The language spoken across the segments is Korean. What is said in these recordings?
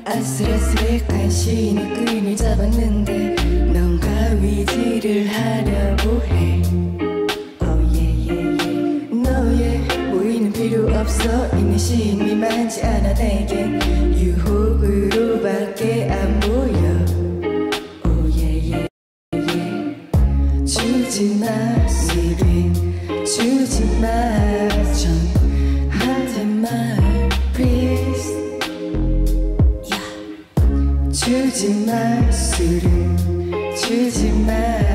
아슬아슬해 간신히 끈을 잡았는데 넌 가위질을 하려고 해. Oh yeah yeah yeah. 너의 보이는 필요 없어. 있는 시인이 많지 않아 내겐 유혹으로밖에 안 보여. Oh yeah yeah yeah. 주지마 스윗 주지마 전한테만 please. 주지마 술은 주지마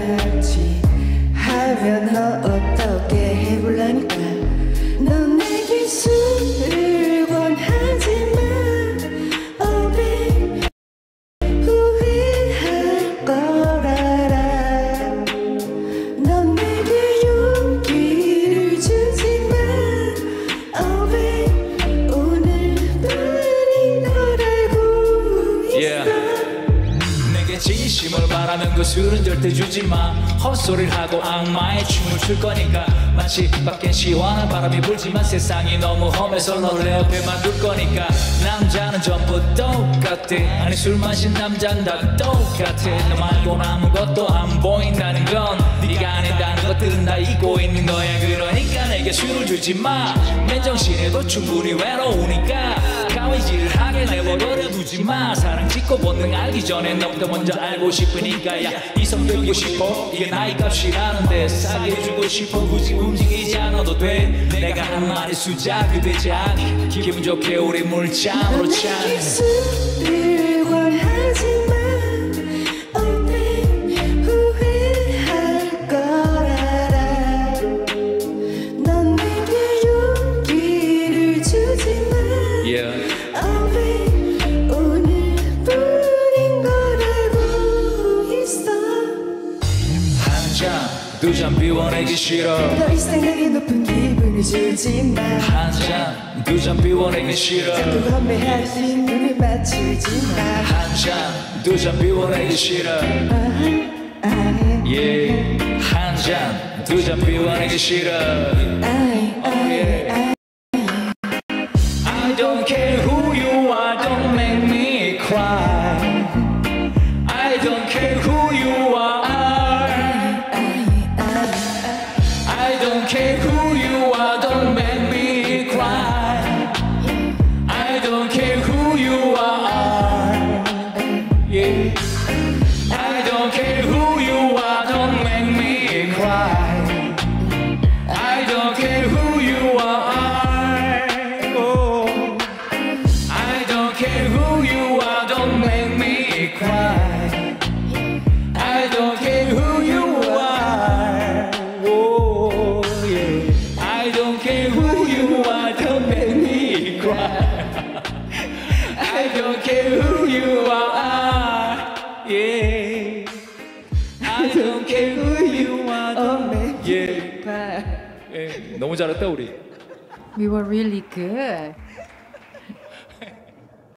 취하면 너 어떻게 해볼라니까. 넌 내게 술을 권하지마. Oh babe 후회할 걸 알아. 넌 내게 용기를 주지마. Oh babe 오늘뿐인 걸 알고 있어. 진심을 말하면 그 술은 절대 주지마. 헛소리를 하고 악마의 춤을 출 거니까. 마치 밖엔 시원한 바람이 불지만 세상이 너무 험해서 너를 내 옆에만 둘 거니까. 남자는 전부 똑같아. 아니 술 마신 남자는 다 똑같아. 너 말고는 아무것도 안 보인다는 건 네가 아닌다는 것들은 다 잊고 있는 거야. 그러니까 내게 술을 주지마. 맨정신에도 충분히 외로우니까 가위질을 하게 내버려 두지마. 사랑 짓고 본능 알기 전에 너부터 먼저 알고 싶으니까. 야 이성 되고 싶어 이게 나이 값이라는데 싸게 주고 싶어. 굳이 움직이지 않아도 돼. 내가 한 말이 수작이 되지 않니. 기분 좋게 우리 물장으로 차네. 술을 권하지마. Oh babe 후회할 걸 알아. 넌 내게 용기를 주지마. Yeah. Oh babe 오늘뿐인 걸 알고 있어. 한 잔 두 잔 비워내기 싫어. 더 이상 내게 높은 기분을 주지마. 한 잔 두 잔 비워내기 싫어. 자꾸 건배하듯이 눈을 맞추지마. 한 잔 두 잔 비워내기 싫어. Yeah. 한 잔 두 잔 비워내기 싫어. I don't care who you are, don't make me cry. I don't care who you are. I don't care who you are, don't make me cry. I don't care who you are. Yeah. I don't care who you are, don't make me cry. I don't care who you are. Oh. I don't care who you are, don't make me cry. I don't care who you are. Oh yeah. I don't care who you are, don't make me cry. I don't care who you are. Yeah. I don't care who you are, don't make me cry. 너무 잘했다 우리. We were really good.